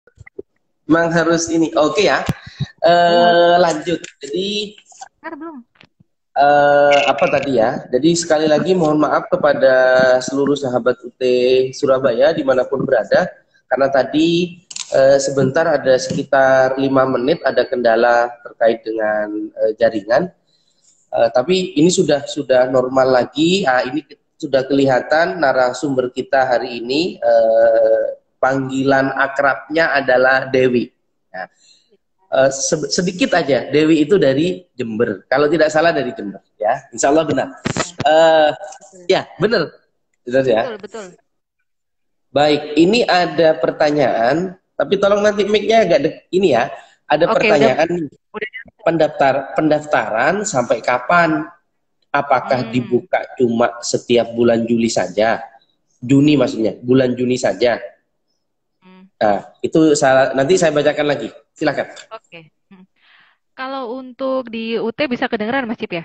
Memang harus ini. Oke ya. Belum, Lanjut. Jadi belum. apa tadi ya? Jadi sekali lagi mohon maaf kepada seluruh sahabat UT Surabaya dimanapun berada, karena tadi sebentar ada sekitar 5 menit ada kendala terkait dengan jaringan. Tapi ini sudah normal lagi. Ini sudah kelihatan narasumber kita hari ini. Panggilan akrabnya adalah Dewi. Nah, sedikit aja, Dewi itu dari Jember. Kalau tidak salah dari Jember, ya. Insya Allah benar. Ya, Uh, betul. ya, benar ya. Betul, betul. Baik, ini ada pertanyaan, tapi tolong nanti mic-nya agak ini ya. Ada Oke, pertanyaan udah. pendaftaran sampai kapan? Apakah Hmm, dibuka cuma setiap bulan Juli saja? Juni maksudnya, bulan Juni saja. hmm. Nah, itu nanti saya bacakan lagi. Silakan. Oke. Kalau untuk di UT bisa kedengeran Mas Cip ya?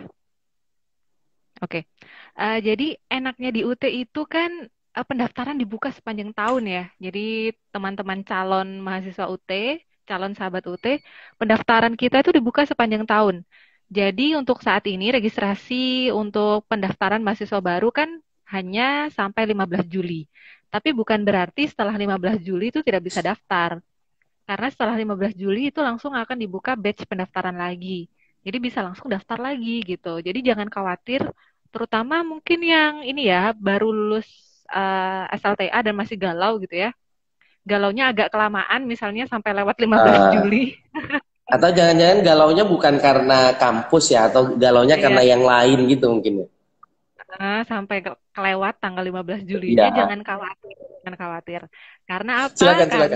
Oke. Jadi enaknya di UT itu kan pendaftaran dibuka sepanjang tahun ya. Jadi teman-teman calon mahasiswa UT, calon sahabat UT, pendaftaran kita itu dibuka sepanjang tahun. Jadi untuk saat ini registrasi untuk pendaftaran mahasiswa baru kan hanya sampai 15 Juli. Tapi bukan berarti setelah 15 Juli itu tidak bisa daftar. Karena setelah 15 Juli itu langsung akan dibuka batch pendaftaran lagi. Jadi bisa langsung daftar lagi gitu. Jadi jangan khawatir, terutama mungkin yang ini ya, baru lulus SLTA dan masih galau gitu ya. Galaunya agak kelamaan misalnya sampai lewat 15 Uh, Juli. atau jangan-jangan galaunya bukan karena kampus ya, atau galaunya karena Iya, yang lain gitu mungkin ya. sampai kelewat tanggal 15 Julinya Iya, jangan khawatir, jangan khawatir. Karena apa? silakan silakan. Karena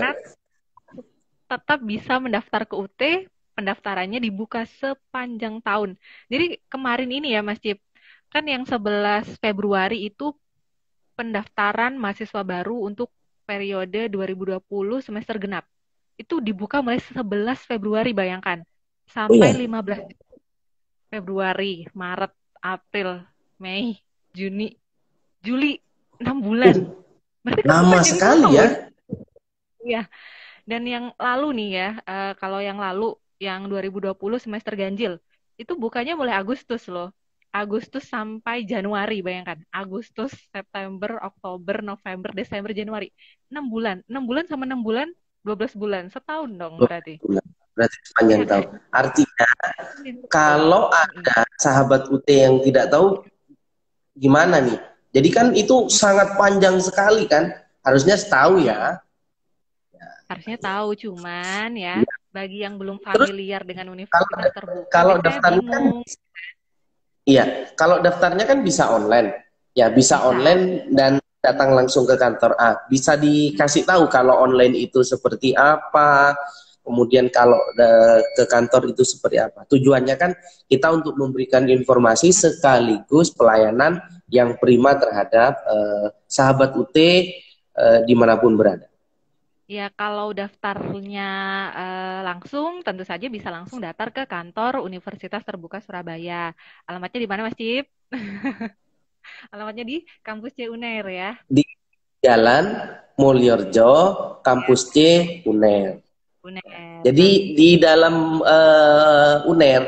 tetap bisa mendaftar ke UT, pendaftarannya dibuka sepanjang tahun. Jadi kemarin ini ya Mas Cip, kan yang 11 Februari itu pendaftaran mahasiswa baru untuk periode 2020 semester genap. Itu dibuka mulai 11 Februari, bayangkan. Oh Sampai iya, 15 Februari, Maret, April, Mei, Juni, Juli, 6 bulan. Berarti kan lama sepanjang sekali ya. tahun. Ya, dan yang lalu nih ya, kalau yang lalu, yang 2020 semester ganjil, itu bukanya mulai Agustus loh. Agustus sampai Januari, bayangkan. Agustus, September, Oktober, November, Desember, Januari. 6 bulan. 6 bulan sama 6 bulan, 12 bulan. Setahun dong berarti. Berarti sepanjang Iya tahun. kan? Artinya Betul. kalau Mm-mm. ada sahabat UT yang tidak tahu gimana nih. Jadi kan itu sangat panjang sekali kan. Harusnya setahu Mm-mm. ya. Harusnya tahu, cuman ya, Iya. bagi yang belum Terus familiar dengan kalau universitas terbuka, kalau biasanya daftarnya kan bingung. iya, kalau daftarnya kan bisa online. Ya, bisa Bisa. online dan datang langsung ke kantor. Bisa dikasih tahu kalau online itu seperti apa, kemudian kalau ke kantor itu seperti apa. Tujuannya kan kita untuk memberikan informasi sekaligus pelayanan yang prima terhadap sahabat UT dimanapun berada. Ya, kalau daftarnya langsung, tentu saja bisa langsung daftar ke kantor Universitas Terbuka Surabaya. Alamatnya di mana, Mas Cip? Alamatnya di kampus C UNER ya. Di Jalan Mulyorjo, Kampus C, UNER. UNER. Jadi Nah, di dalam UNER,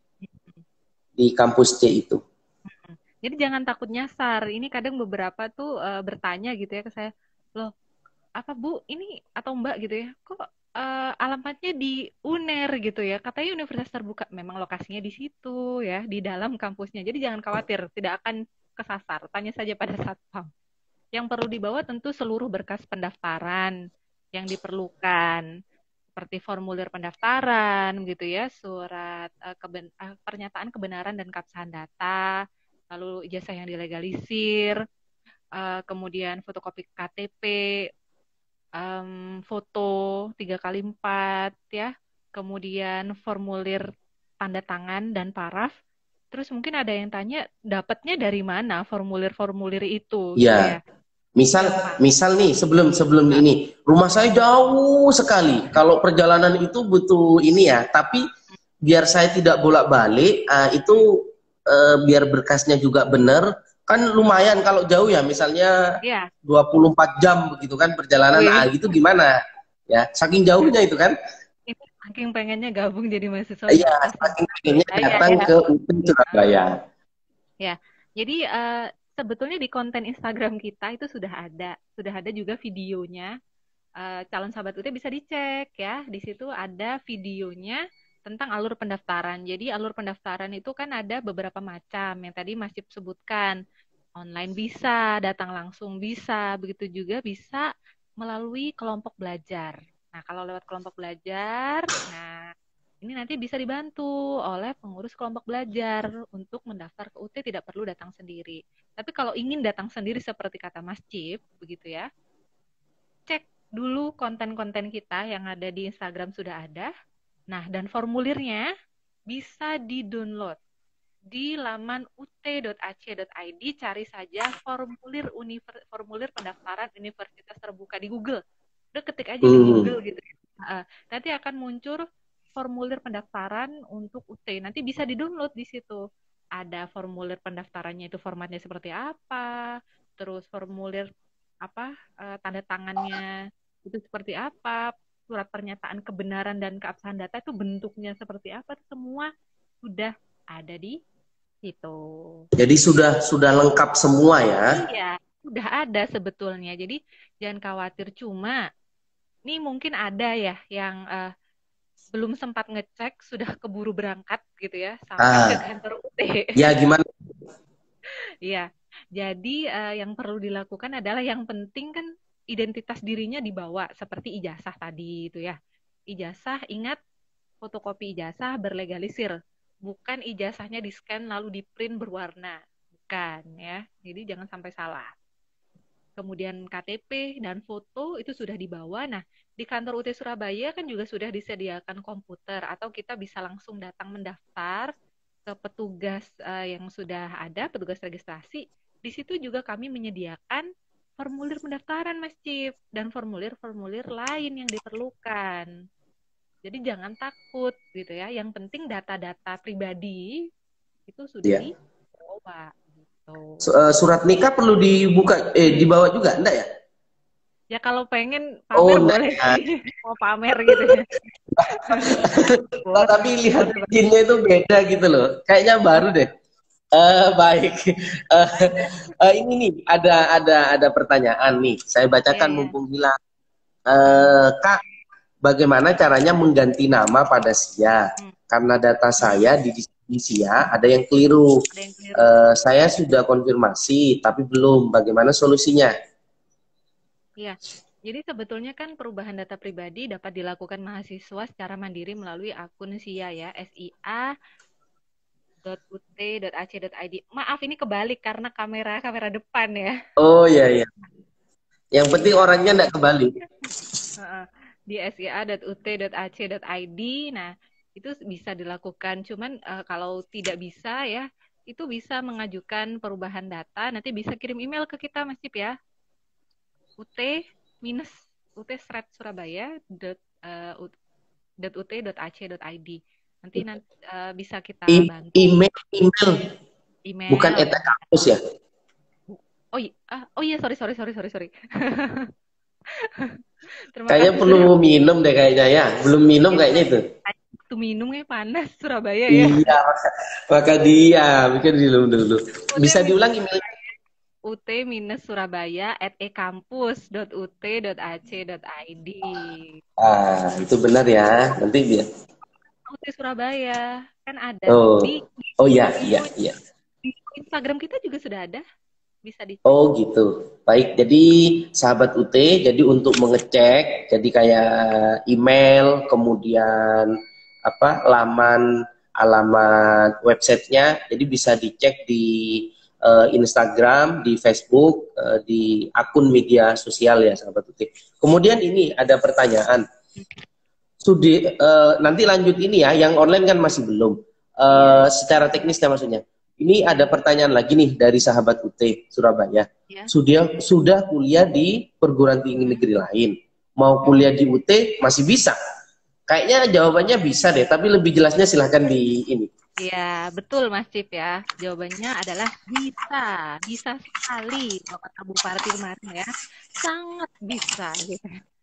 di kampus C itu. jadi jangan takut nyasar. Ini kadang beberapa tuh bertanya gitu ya ke saya, loh, apa Bu, ini atau Mbak gitu ya, kok alamatnya di UNER gitu ya, katanya universitas terbuka. Memang lokasinya di situ ya, di dalam kampusnya, jadi jangan khawatir, tidak akan kesasar, tanya saja pada satpam. Yang perlu dibawa tentu seluruh berkas pendaftaran yang diperlukan, seperti formulir pendaftaran gitu ya, surat pernyataan kebenaran dan keabsahan data, lalu ijazah yang dilegalisir, kemudian fotokopi KTP, foto 3x4 ya, kemudian formulir tanda tangan dan paraf. Terus mungkin ada yang tanya, dapatnya dari mana formulir-formulir itu gitu Ya, ya? misal Yang pas. misal nih sebelum sebelum ini rumah saya jauh sekali. Kalau perjalanan itu butuh ini ya, tapi biar saya tidak bolak-balik, itu biar berkasnya juga benar. Kan lumayan kalau jauh ya, misalnya Ya, 24 jam begitu kan perjalanan, wih, gitu gimana? Ya, saking jauhnya itu kan. Ini saking pengennya gabung jadi mahasiswa Iya, Universitas saking pengennya Surabaya datang ya. ke UPI Surabaya. Ya, jadi sebetulnya di konten Instagram kita itu sudah ada juga videonya. Calon sahabat UT bisa dicek ya. Di situ ada videonya tentang alur pendaftaran. Jadi alur pendaftaran itu kan ada beberapa macam yang tadi Mas Cip sebutkan. Online bisa, datang langsung bisa, begitu juga bisa melalui kelompok belajar. Nah, kalau lewat kelompok belajar, nah ini nanti bisa dibantu oleh pengurus kelompok belajar untuk mendaftar ke UT tidak perlu datang sendiri. Tapi kalau ingin datang sendiri seperti kata Mas Cip, begitu ya, cek dulu konten-konten kita yang ada di Instagram sudah ada. Nah, dan formulirnya bisa di-download di laman ut.ac.id, cari saja formulir pendaftaran universitas terbuka di Google. Udah ketik aja di Google gitu. Nanti akan muncul formulir pendaftaran untuk UT. Nanti bisa di-download di situ. Ada formulir pendaftarannya itu formatnya seperti apa, terus formulir apa tanda tangannya itu seperti apa, surat pernyataan kebenaran dan keabsahan data itu bentuknya seperti apa, semua sudah ada di situ. Jadi sudah lengkap semua ya. Iya, sudah ada sebetulnya. Jadi jangan khawatir, cuma ini mungkin ada ya yang belum sempat ngecek, sudah keburu berangkat gitu ya, sampai ke kantor UT. Ya gimana? Iya, jadi yang perlu dilakukan adalah yang penting kan identitas dirinya dibawa seperti ijazah tadi itu ya. Ijazah, ingat fotokopi ijazah berlegalisir, bukan ijazahnya di-scan lalu di-print berwarna, bukan ya. Jadi jangan sampai salah. Kemudian KTP dan foto itu sudah dibawa. Nah, di kantor UT Surabaya kan juga sudah disediakan komputer atau kita bisa langsung datang mendaftar ke petugas yang sudah ada, petugas registrasi. Di situ juga kami menyediakan formulir pendaftaran, Mas Cip, dan formulir-formulir lain yang diperlukan. Jadi jangan takut gitu ya. Yang penting data-data pribadi itu sudah Ya. dibawa gitu. Surat nikah perlu dibawa juga, enggak ya? Ya kalau pengen pamer boleh sih, mau pamer gitu ya. Nah, tapi lihat izinnya itu beda gitu loh. Kayaknya baru deh. Baik. Ini nih ada pertanyaan nih. Saya bacakan mumpung hilang. Kak, bagaimana caranya mengganti nama pada Sia? Karena data saya di Sia ada yang keliru. Saya sudah konfirmasi, tapi belum. Bagaimana solusinya? Iya. Jadi sebetulnya kan perubahan data pribadi dapat dilakukan mahasiswa secara mandiri melalui akun SIA ya, sia.ut.ac.id. Maaf ini kebalik karena kamera depan ya. Oh iya iya. Yang penting orangnya enggak kebalik. Di sia.ut.ac.id. Nah, itu bisa dilakukan. Cuman kalau tidak bisa ya, itu bisa mengajukan perubahan data. Nanti bisa kirim email ke kita, Mas Cip ya. ut.surabaya.ut.ac.id. Nanti bisa kita bantu. Email. Bukan Email. kampus ya? Oh iya, sorry. Kayaknya perlu minum deh kayaknya ya. Belum minum kayaknya itu. Itu minumnya panas Surabaya ya. Iya, maka dia bikin dulu. Bisa diulang email? ut-surabaya@ekampus.ut.ac.id. Itu benar ya. Nanti dia. UT Surabaya kan ada Oh iya. Di Instagram kita juga sudah ada. Bisa dicek. Oh gitu. Baik, jadi sahabat UT, jadi untuk mengecek, jadi kayak email, kemudian alamat websitenya, jadi bisa dicek di Instagram, di Facebook, di akun media sosial ya sahabat UT. Kemudian ini ada pertanyaan. Nanti lanjut ini ya, yang online kan masih belum. Secara teknisnya maksudnya. Ini ada pertanyaan lagi nih dari sahabat UT Surabaya. Ya. Sudah kuliah di perguruan tinggi negeri lain. Mau kuliah di UT masih bisa. Kayaknya jawabannya bisa deh, tapi lebih jelasnya silahkan di ini. Iya, betul Mas Cip ya. Jawabannya adalah bisa. Bisa sekali. Kalau kata Bu Parti kemarin ya. Sangat bisa gitu.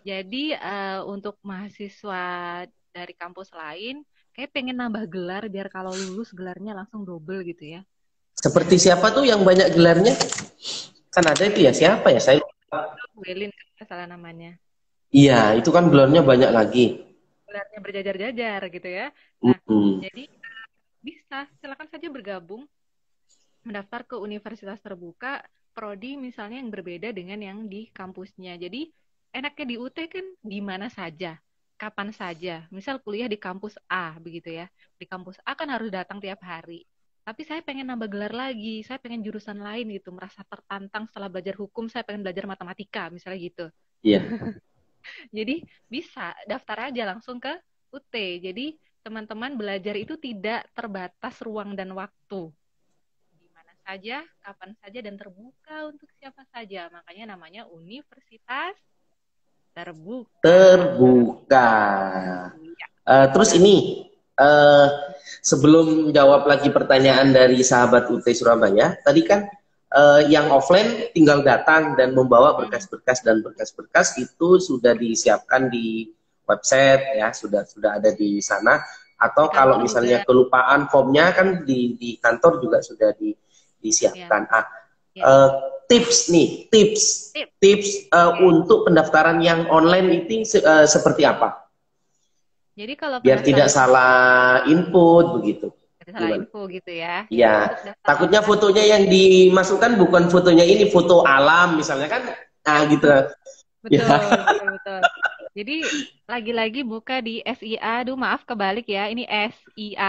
Jadi untuk mahasiswa dari kampus lain, kayak pengen nambah gelar biar kalau lulus gelarnya langsung double gitu ya. Seperti siapa tuh yang banyak gelarnya? Kan ada itu ya, siapa ya? Saya Welin kan salah namanya. iya, itu kan gelarnya banyak lagi. Gelarnya berjajar-jajar gitu ya. Nah, Hmm. jadi bisa silakan saja bergabung mendaftar ke universitas terbuka prodi misalnya yang berbeda dengan yang di kampusnya. Jadi enaknya di UT kan di mana saja, kapan saja. Misal kuliah di kampus A begitu ya. Di kampus A kan harus datang tiap hari. Tapi saya pengen nambah gelar lagi, saya pengen jurusan lain gitu, merasa tertantang setelah belajar hukum, saya pengen belajar matematika misalnya gitu. Iya. Jadi bisa daftar aja langsung ke UT. Jadi teman-teman belajar itu tidak terbatas ruang dan waktu. Di mana saja, kapan saja, dan terbuka untuk siapa saja. Makanya namanya Universitas Terbuka. Terbuka. Iya. Terus Nah, ini, eh, sebelum jawab lagi pertanyaan dari sahabat UT Surabaya, tadi kan yang offline tinggal datang dan membawa mm, berkas-berkas dan berkas-berkas itu sudah disiapkan di website ya, sudah ada di sana. di Atau kalau kantor misalnya juga. kelupaan formnya kan di kantor juga sudah Ya, disiapkan. ya. Eh, tips nih, tips Tip. tips Oke. untuk pendaftaran yang online itu seperti apa? Jadi kalau Biar tidak pendaftaran salah input begitu. ada salah Gimana? info gitu ya. Ya, Iya. untuk daftar Takutnya online. fotonya yang dimasukkan bukan fotonya ini, foto alam misalnya kan. Nah, gitu. Ya. Betul, betul, betul. Jadi lagi-lagi buka di SIA, aduh maaf kebalik ya, ini SIA.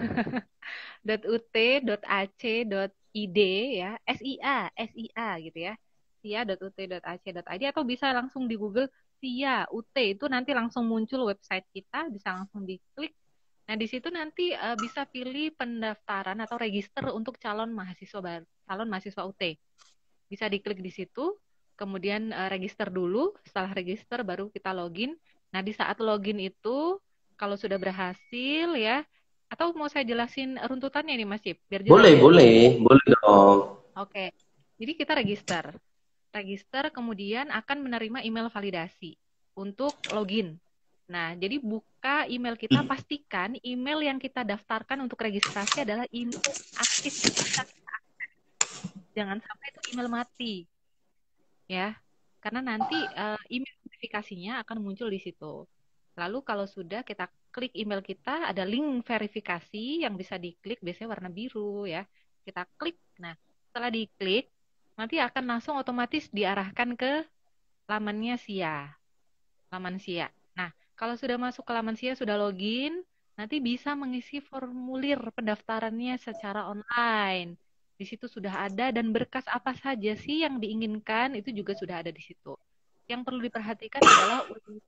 .ut.ac.id ya, SIA gitu ya, sia.ut.ac.id, atau bisa langsung di Google SIA UT, itu nanti langsung muncul website kita, bisa langsung diklik. Nah, di situ nanti bisa pilih pendaftaran atau register untuk calon mahasiswa baru, calon mahasiswa UT. Bisa diklik di situ, kemudian register dulu, setelah register baru kita login. Nah, di saat login itu kalau sudah berhasil ya, atau mau saya jelasin runtutannya nih Mas Cip, biar jelas Boleh, ya. boleh, boleh dong. Oke, jadi kita register. Register kemudian akan menerima email validasi untuk login. Nah, jadi buka email kita, pastikan email yang kita daftarkan untuk registrasi adalah email aktif yang bisa kita akses. Jangan sampai itu email mati, ya. Karena nanti email notifikasinya akan muncul di situ. Lalu kalau sudah kita klik email kita, ada link verifikasi yang bisa diklik, biasanya warna biru ya. Kita klik. Nah, setelah diklik, nanti akan langsung otomatis diarahkan ke lamannya SIA. Laman SIA. Nah, kalau sudah masuk ke laman SIA, sudah login, nanti bisa mengisi formulir pendaftarannya secara online. Di situ sudah ada, dan berkas apa saja sih yang diinginkan itu juga sudah ada di situ. Yang perlu diperhatikan adalah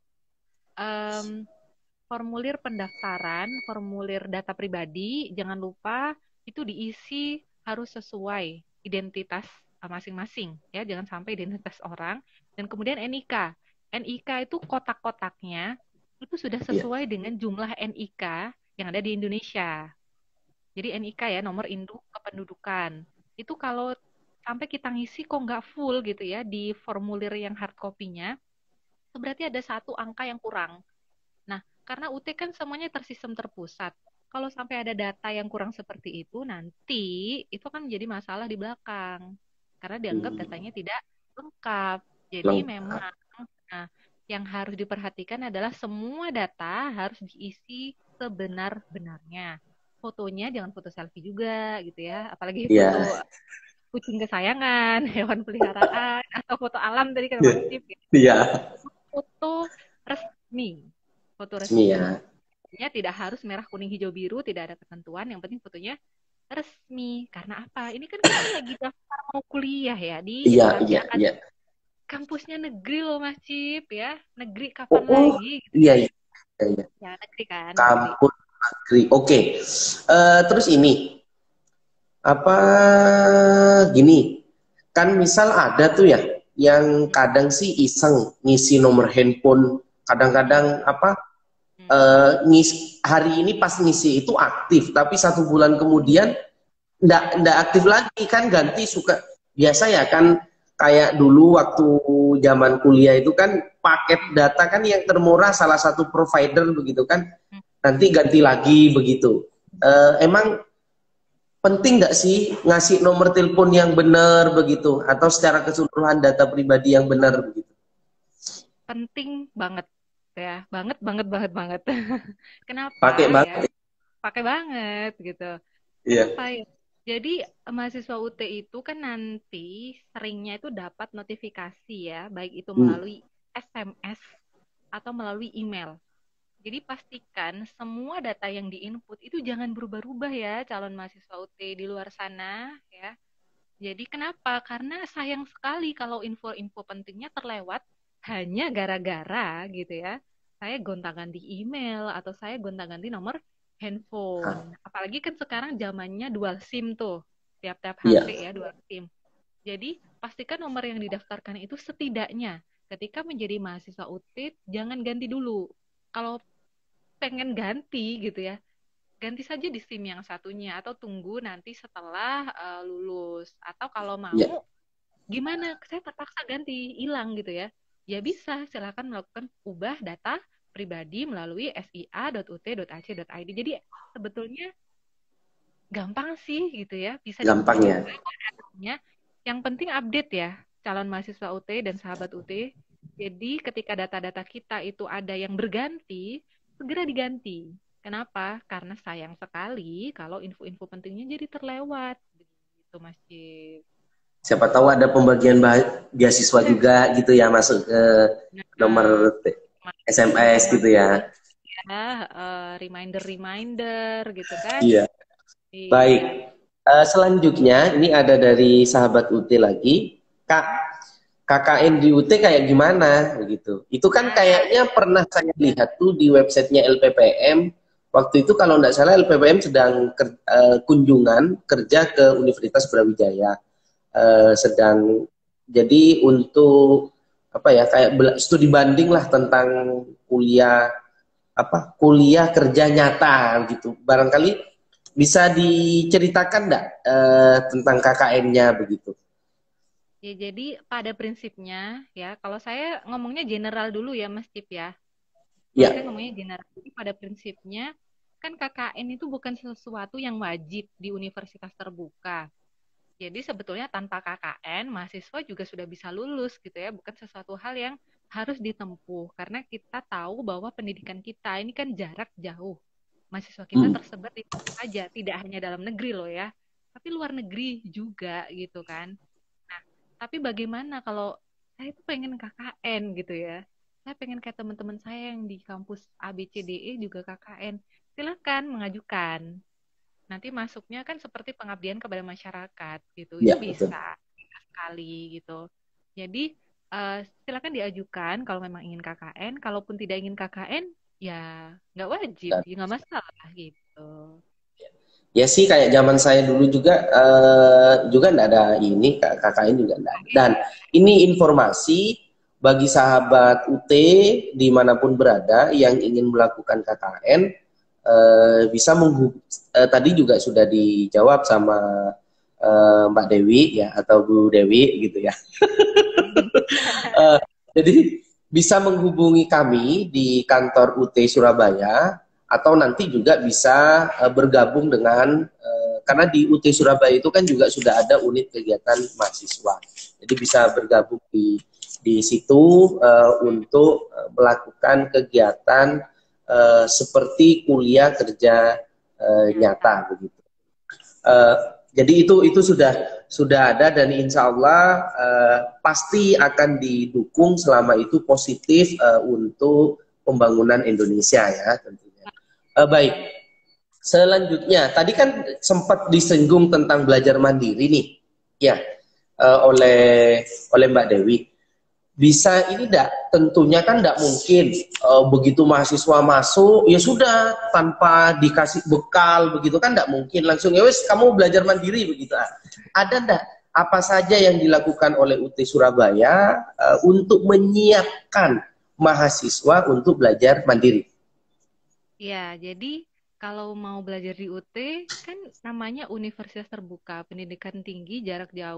em, formulir pendaftaran, formulir data pribadi, jangan lupa itu diisi harus sesuai identitas masing-masing ya, jangan sampai identitas orang. Dan kemudian NIK. NIK itu kotak-kotaknya itu sudah Iya. sesuai dengan jumlah NIK yang ada di Indonesia. Jadi NIK ya, nomor induk kependudukan. Itu kalau sampai kita ngisi kok nggak full gitu ya di formulir yang hard copy-nya, itu berarti ada satu angka yang kurang. Nah, karena UT kan semuanya tersistem terpusat. Kalau sampai ada data yang kurang seperti itu, nanti itu kan menjadi masalah di belakang. Karena dianggap Hmm, datanya tidak lengkap. Jadi memang, lengkap. nah, yang harus diperhatikan adalah semua data harus diisi sebenar-benarnya. Fotonya jangan foto selfie juga gitu ya. Apalagi Iya. foto kucing kesayangan, hewan peliharaan, atau foto alam tadi kan Iya. Mas Cip ya. Iya. Foto resmi. Foto Resmi resmi. ya. Ya, tidak harus merah, kuning, hijau, biru, tidak ada ketentuan. Yang penting fotonya resmi. Karena apa? Ini kan kita lagi daftar mau kuliah ya di Iya, Instansi iya, iya. Akademik. Kampusnya negeri loh Mas Cip ya. Negeri Oh, kapan oh, lagi? iya, iya, iya. Ya, negeri kan, negeri. Kampus negeri. Oke. Terus ini apa gini? Kan misal ada tuh ya yang Hmm, kadang sih iseng ngisi nomor handphone, hmm, kadang-kadang apa hmm, hari ini pas ngisi itu aktif, tapi 1 bulan kemudian ndak aktif lagi kan, ganti suka biasa ya kan, kayak dulu waktu zaman kuliah itu kan paket data kan yang termurah salah satu provider begitu kan, nanti ganti lagi begitu. Emang penting nggak sih ngasih nomor telepon yang benar begitu, atau secara keseluruhan data pribadi yang benar begitu? Penting banget ya, banget banget banget banget. Kenapa Pakai ya? banget. Pakai banget gitu. Iya. Kenapa ya? Jadi mahasiswa UT itu kan nanti seringnya itu dapat notifikasi ya, baik itu Hmm. melalui SMS atau melalui email. Jadi pastikan semua data yang diinput itu jangan berubah-ubah ya, calon mahasiswa UT di luar sana ya. Jadi kenapa? Karena sayang sekali kalau info-info pentingnya terlewat hanya gara-gara gitu ya. Saya gonta-ganti email atau saya gonta-ganti nomor handphone. Apalagi kan sekarang zamannya dual SIM tuh. Tiap-tiap HP Iya. ya dual SIM. Jadi pastikan nomor yang didaftarkan itu setidaknya ketika menjadi mahasiswa UT jangan ganti dulu. Kalau pengen ganti gitu ya, ganti saja di SIM yang satunya atau tunggu nanti setelah lulus. Atau kalau Iya. mau gimana? Saya terpaksa ganti, hilang gitu ya. Ya bisa, silakan melakukan ubah data pribadi melalui sia.ut.ac.id. Jadi sebetulnya gampang sih gitu ya, bisa diubah Gampang ya. juga datanya. Yang penting update ya, calon mahasiswa UT dan sahabat UT. Jadi ketika data-data kita itu ada yang berganti, segera diganti. Kenapa? Karena sayang sekali kalau info-info pentingnya jadi terlewat. Gitu, Mas Cip. Siapa tahu ada pembagian beasiswa juga gitu ya, masuk ke nomor Nah, SMS gitu ya. informasi ya, reminder-reminder gitu kan. Iya. Baik. Iya. Selanjutnya ini ada dari sahabat UT lagi. Kak, KKN di UT kayak gimana begitu? Itu kan Nah, kayaknya pernah saya lihat tuh di websitenya LPPM. Waktu itu kalau nggak salah LPPM sedang kunjungan kerja ke Universitas Brawijaya. Sedang jadi untuk apa ya, kayak studi banding lah tentang kuliah, apa, kuliah kerja nyata gitu. Barangkali bisa diceritakan enggak tentang KKN-nya begitu? ya jadi pada prinsipnya ya, kalau saya ngomongnya general dulu ya Mas Cip ya. Kalau saya Ya, ngomongnya general, jadi pada prinsipnya kan KKN itu bukan sesuatu yang wajib di universitas terbuka. Jadi sebetulnya tanpa KKN, mahasiswa juga sudah bisa lulus gitu ya, bukan sesuatu hal yang harus ditempuh. Karena kita tahu bahwa pendidikan kita ini kan jarak jauh. Mahasiswa kita hmm, tersebar di mana saja, tidak hanya dalam negeri loh ya, tapi luar negeri juga gitu kan. Nah, tapi bagaimana kalau saya itu pengen KKN gitu ya? Saya pengen kayak teman-teman saya yang di kampus ABCDE juga KKN. Silakan mengajukan. Nanti masuknya kan seperti pengabdian kepada masyarakat gitu. Itu ya betul. bisa sekali gitu. Jadi silakan diajukan kalau memang ingin KKN. Kalaupun tidak ingin KKN, ya nggak wajib, Dan, ya nggak masalah gitu. ya sih kayak zaman saya dulu juga juga enggak ada ini, KKN juga enggak ada. Dan ini informasi bagi sahabat UT dimanapun berada yang ingin melakukan KKN, bisa tadi juga sudah dijawab sama Mbak Dewi ya, atau Bu Dewi gitu ya. Eh, jadi bisa menghubungi kami di kantor UT Surabaya, atau nanti juga bisa bergabung dengan karena di UT Surabaya itu kan juga sudah ada unit kegiatan mahasiswa. Jadi bisa bergabung di situ untuk melakukan kegiatan seperti kuliah kerja Nyata. nyata begitu. Uh, jadi itu sudah ada, dan insya Allah pasti akan didukung selama itu positif untuk pembangunan Indonesia ya tentunya. Baik, selanjutnya tadi kan sempat disinggung tentang belajar mandiri nih, ya, oleh Mbak Dewi. Bisa ini enggak, tentunya kan enggak mungkin begitu mahasiswa masuk ya sudah tanpa dikasih bekal begitu kan, enggak mungkin langsung ya wes kamu belajar mandiri begitu. Ada enggak apa saja yang dilakukan oleh UT Surabaya untuk menyiapkan mahasiswa untuk belajar mandiri? Ya, jadi kalau mau belajar di UT kan namanya Universitas Terbuka Pendidikan Tinggi Jarak Jauh.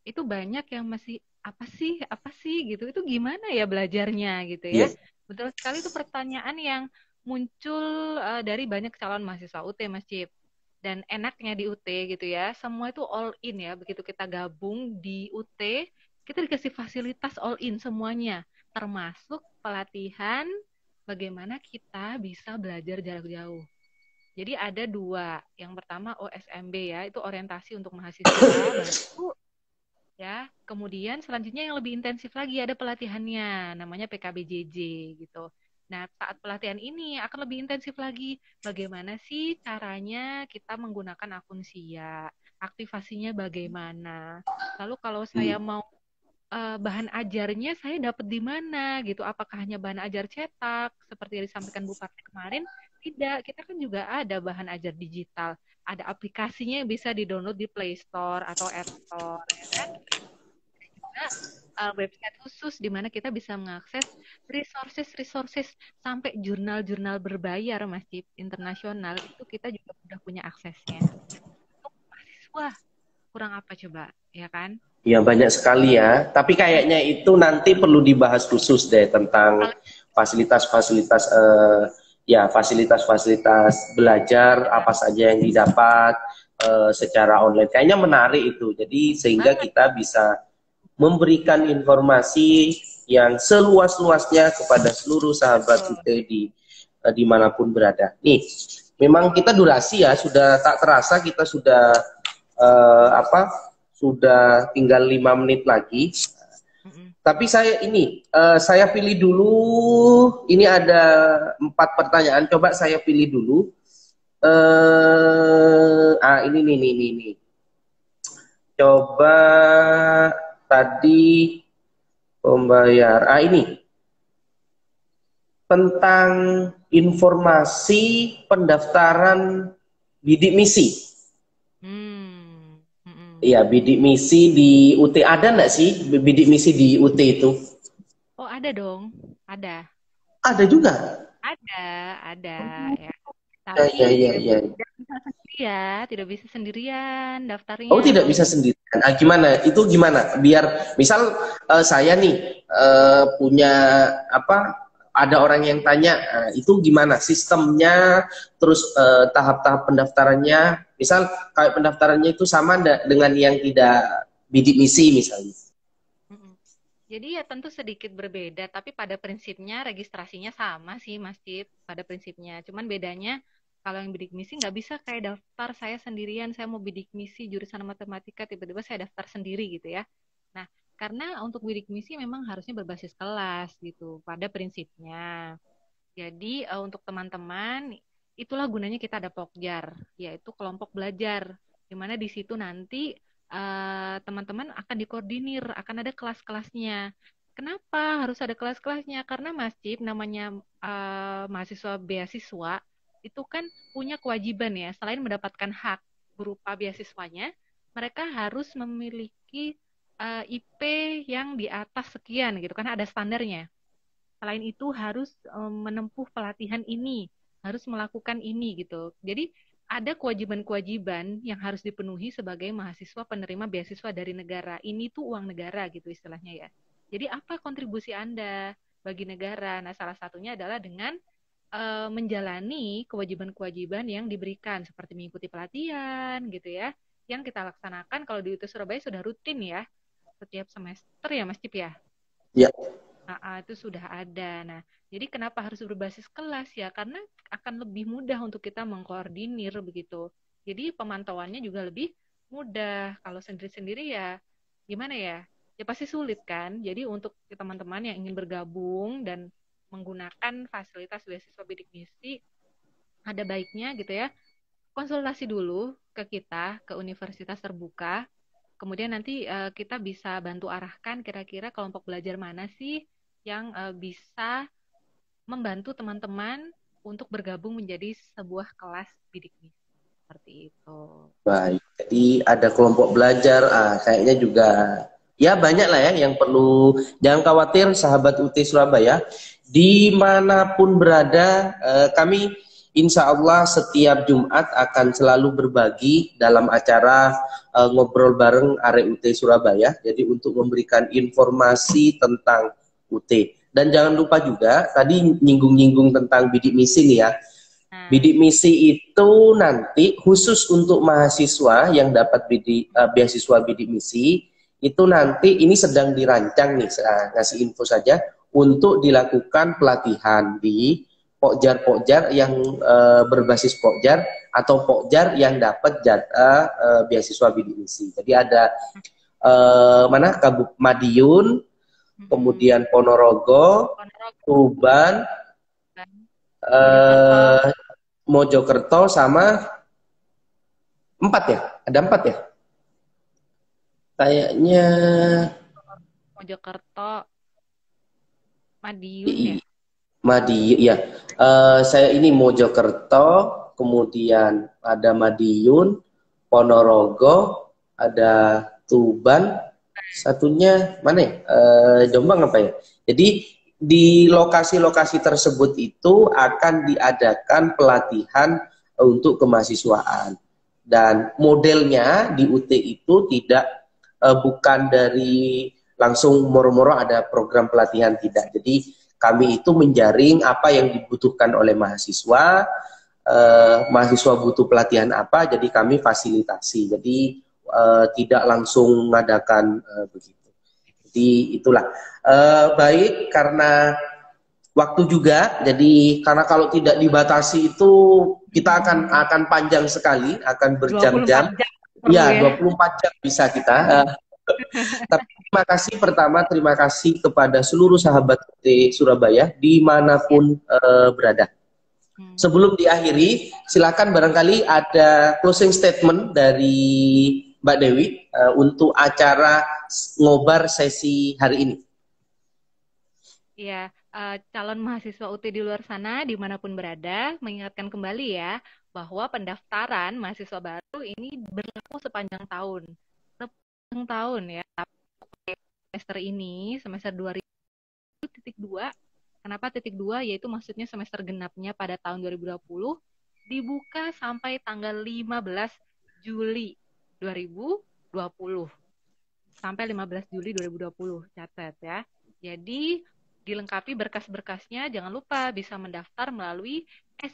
itu banyak yang masih apa sih gitu. Itu gimana ya belajarnya gitu ya. Yes. Betul sekali itu pertanyaan yang muncul dari banyak calon mahasiswa UT Mas Cip. Dan enaknya di UT gitu ya, semua itu all in ya. Begitu kita gabung di UT, kita dikasih fasilitas all in semuanya, termasuk pelatihan bagaimana kita bisa belajar jarak jauh. Jadi ada dua. Yang pertama OSMB ya, itu orientasi untuk mahasiswa baru ya. Kemudian selanjutnya yang lebih intensif lagi ada pelatihannya, namanya PKBJJ gitu. Nah, saat pelatihan ini akan lebih intensif lagi. Bagaimana sih caranya kita menggunakan akun SIA? Aktivasinya bagaimana? Lalu kalau saya mau bahan ajarnya saya dapat di mana gitu? Apakah hanya bahan ajar cetak seperti yang disampaikan Bu Parti kemarin? Tidak, kita kan juga ada bahan ajar digital. Ada aplikasinya yang bisa di-download di Play Store atau App Store, ya kan? Juga website khusus di mana kita bisa mengakses resources sampai jurnal-jurnal berbayar masjid internasional itu kita juga sudah punya aksesnya. Untuk mahasiswa kurang apa coba, ya kan? Ya banyak sekali ya, tapi kayaknya itu nanti perlu dibahas khusus deh tentang fasilitas-fasilitas ya fasilitas-fasilitas belajar apa saja yang didapat secara online. Kayaknya menarik itu. Jadi sehingga kita bisa memberikan informasi yang seluas-luasnya kepada seluruh sahabat UT dimanapun berada. Nih, memang kita durasi ya sudah tak terasa kita sudah sudah tinggal 5 menit lagi. Tapi saya pilih dulu. Ini ada 4 pertanyaan. Coba saya pilih dulu. Ini. Coba tadi pembayar. Ini tentang informasi pendaftaran bidik misi. Iya, bidik misi di UT ada nggak sih bidik misi di UT itu? Oh, ada dong, ada. Ada juga. Ada ya. Tapi Ya. Tidak bisa sendirian daftarnya. Oh, tidak bisa sendirian. Gimana? Itu gimana? Biar misal saya nih punya ada orang yang tanya, itu gimana sistemnya, terus tahap-tahap pendaftarannya, misal kayak pendaftarannya itu sama dengan yang tidak bidik misi misalnya. Jadi ya tentu sedikit berbeda, tapi pada prinsipnya registrasinya sama sih Mas Cip, pada prinsipnya. Cuman bedanya kalau yang bidik misi nggak bisa kayak daftar saya sendirian, saya mau bidik misi jurusan matematika, tiba-tiba saya daftar sendiri gitu ya. Nah, karena untuk bidik misi memang harusnya berbasis kelas gitu pada prinsipnya. Jadi untuk teman-teman itulah gunanya kita ada Pokjar, yaitu kelompok belajar, di mana di situ nanti teman-teman akan dikoordinir, akan ada kelas-kelasnya. Kenapa harus ada kelas-kelasnya? Karena masjid namanya mahasiswa beasiswa itu kan punya kewajiban ya, selain mendapatkan hak berupa beasiswanya, mereka harus memiliki IP yang di atas sekian gitu kan, ada standarnya. Selain itu harus menempuh pelatihan ini, harus melakukan ini gitu. Jadi ada kewajiban-kewajiban yang harus dipenuhi sebagai mahasiswa penerima beasiswa dari negara. Ini tuh uang negara gitu istilahnya ya. Jadi apa kontribusi Anda bagi negara? Nah, salah satunya adalah dengan menjalani kewajiban-kewajiban yang diberikan seperti mengikuti pelatihan gitu ya. Yang kita laksanakan kalau di UT Surabaya sudah rutin ya. Setiap semester ya Mas Cip ya? Ya. Itu sudah ada. Nah, jadi kenapa harus berbasis kelas ya? Karena akan lebih mudah untuk kita mengkoordinir begitu. Jadi pemantauannya juga lebih mudah. Kalau sendiri-sendiri ya gimana ya? Ya pasti sulit kan? Jadi untuk teman-teman yang ingin bergabung dan menggunakan fasilitas beasiswa bidik misi, ada baiknya gitu ya, konsultasi dulu ke kita, ke universitas terbuka. Kemudian nanti kita bisa bantu arahkan kira-kira kelompok belajar mana sih yang bisa membantu teman-teman untuk bergabung menjadi sebuah kelas bidik misi. Seperti itu. Baik, jadi ada kelompok belajar, kayaknya juga ya banyak lah ya yang perlu. Jangan khawatir sahabat UT Surabaya, dimanapun berada, kami insya Allah setiap Jumat akan selalu berbagi dalam acara ngobrol bareng Arek UT Surabaya. Jadi untuk memberikan informasi tentang UT. Dan jangan lupa juga tadi nyinggung-nyinggung tentang bidik misi nih ya. Bidik misi itu nanti khusus untuk mahasiswa yang dapat beasiswa bidik misi itu nanti ini sedang dirancang nih, saya ngasih info saja untuk dilakukan pelatihan di pokjar-pokjar yang berbasis pokjar atau pokjar yang dapat jatah beasiswa bidik misi. Jadi ada mana Madiun, kemudian Ponorogo, Tuban, Mojokerto sama 4 ya? Ada 4 ya? Kayaknya Mojokerto, Madiun ya? Madiun ya. Saya ini Mojokerto, kemudian ada Madiun, Ponorogo, ada Tuban, satunya mana ya? Jombang apa ya? Jadi di lokasi-lokasi tersebut itu akan diadakan pelatihan untuk kemahasiswaan. Dan modelnya di UT itu tidak bukan dari langsung moro-moro ada program pelatihan, tidak. Jadi kami itu menjaring apa yang dibutuhkan oleh mahasiswa, mahasiswa butuh pelatihan apa, jadi kami fasilitasi. Jadi tidak langsung mengadakan begitu. Jadi itulah. Baik, karena waktu juga, jadi karena kalau tidak dibatasi itu kita akan panjang sekali, akan berjam-jam. 24 jam. Ya, 24 jam bisa kita. Tapi terima kasih kepada seluruh sahabat UT Surabaya dimanapun berada. Sebelum diakhiri, silakan barangkali ada closing statement dari Mbak Dewi untuk acara ngobar sesi hari ini. Ya, calon mahasiswa UT di luar sana, dimanapun berada, mengingatkan kembali ya, bahwa pendaftaran mahasiswa baru ini berlaku sepanjang tahun. Sepanjang tahun ya, semester ini, semester 2000.2, kenapa titik 2, yaitu maksudnya semester genapnya pada tahun 2020, dibuka sampai tanggal 15 Juli 2020. Sampai 15 Juli 2020, catat ya. Jadi, dilengkapi berkas-berkasnya, jangan lupa bisa mendaftar melalui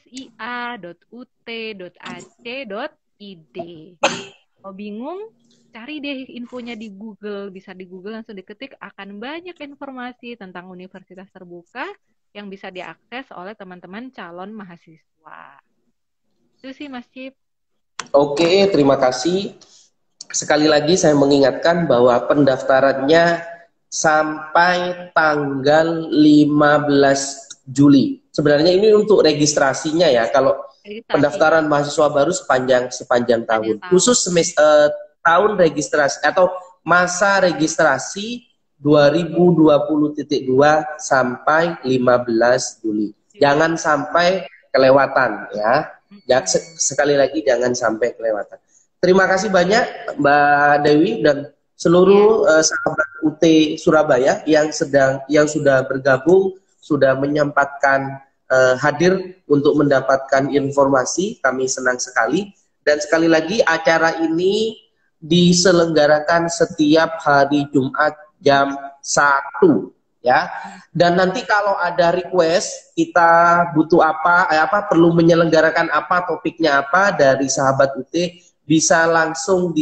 sia.ut.ac.id. Kalau bingung, cari deh infonya di Google, bisa di Google langsung diketik, akan banyak informasi tentang universitas terbuka yang bisa diakses oleh teman-teman calon mahasiswa. Itu sih Mas Cip. Oke, terima kasih. Sekali lagi saya mengingatkan bahwa pendaftarannya sampai tanggal 15 Juli. Sebenarnya ini untuk registrasinya ya. Kalau pendaftaran mahasiswa baru sepanjang tahun. Khusus semester tahun registrasi atau masa registrasi 2020.2 sampai 15 Juli. Jangan sampai kelewatan ya. Sekali lagi jangan sampai kelewatan. Terima kasih banyak Mbak Dewi dan seluruh sahabat UT Surabaya yang sudah bergabung, sudah menyempatkan hadir untuk mendapatkan informasi. Kami senang sekali. Dan sekali lagi acara ini diselenggarakan setiap hari Jumat jam 1 ya. Dan nanti kalau ada request kita butuh perlu menyelenggarakan apa, topiknya apa dari sahabat UT, bisa langsung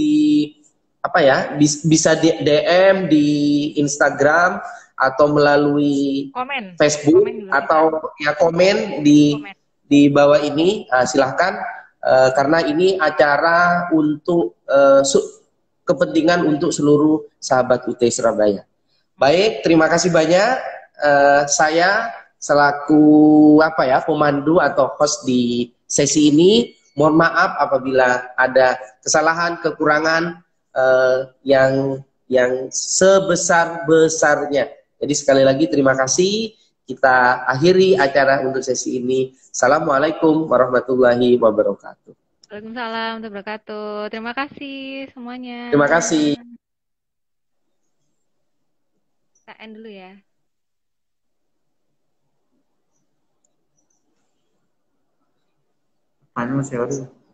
bisa di DM di Instagram atau melalui Facebook atau ya komen di bawah ini, silahkan karena ini acara untuk kepentingan untuk seluruh sahabat UT Surabaya. Baik, terima kasih banyak. Saya selaku pemandu atau host di sesi ini, mohon maaf apabila ada kesalahan, kekurangan yang sebesar-besarnya. Jadi sekali lagi terima kasih. Kita akhiri acara untuk sesi ini. Assalamualaikum warahmatullahi wabarakatuh. Waalaikumsalam warahmatullahi wabarakatuh. Terima kasih semuanya. Terima kasih. Kita end dulu ya. Anu sih, aduh.